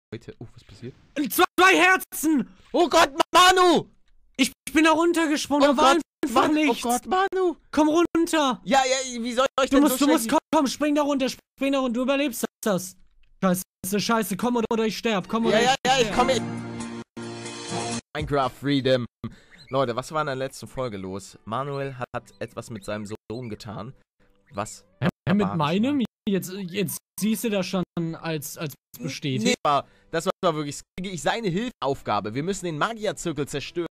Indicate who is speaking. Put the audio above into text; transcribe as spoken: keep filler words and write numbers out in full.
Speaker 1: Leute, oh, was passiert?
Speaker 2: Zwei, zwei Herzen!
Speaker 1: Oh Gott, Manu!
Speaker 2: Ich bin da runtergesprungen,
Speaker 1: Oh
Speaker 2: da war
Speaker 1: Gott,
Speaker 2: einfach
Speaker 1: Mann,
Speaker 2: nichts.
Speaker 1: Oh Gott, Manu!
Speaker 2: Komm runter!
Speaker 1: Ja, ja, wie soll ich
Speaker 2: Du
Speaker 1: denn
Speaker 2: musst,
Speaker 1: so
Speaker 2: du musst,
Speaker 1: schnell-
Speaker 2: komm, komm, spring da runter, spring da runter, du überlebst das. Scheiße, scheiße, komm oder, oder ich sterb, komm oder
Speaker 1: Ja, ja,
Speaker 2: ich
Speaker 1: ja, ich
Speaker 2: sterb.
Speaker 1: komme. Minecraft Freedom. Leute, was war in der letzten Folge los? Manuel hat, hat etwas mit seinem Sohn getan. Was?
Speaker 2: Hä, mit
Speaker 1: barbarisch
Speaker 2: meinem?
Speaker 1: war.
Speaker 2: Jetzt, jetzt siehst du das schon als, als bestätigt.
Speaker 1: Nee, aber das war wirklich seine Hilfeaufgabe. Wir müssen den Magierzirkel zerstören.